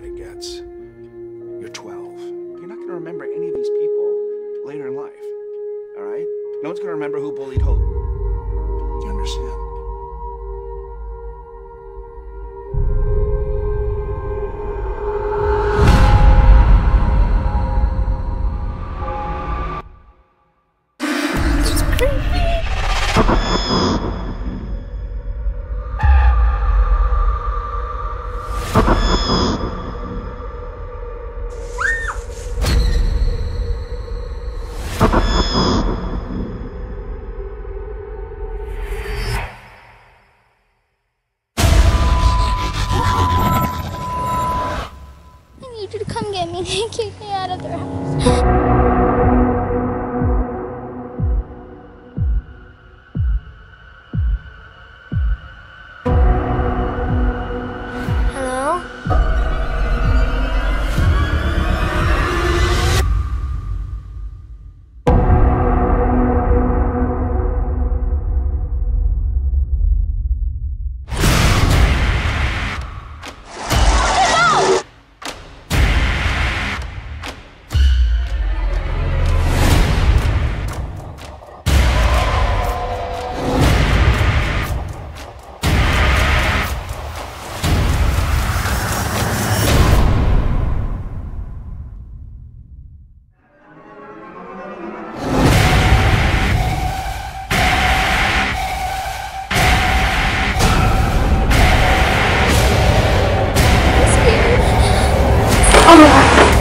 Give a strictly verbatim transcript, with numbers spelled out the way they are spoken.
bad it gets. You're twelve. You're not going to remember any of these people later in life. All right? No one's going to remember who bullied who. Do you understand? I need you to come get me and kick me out of their house. Oh,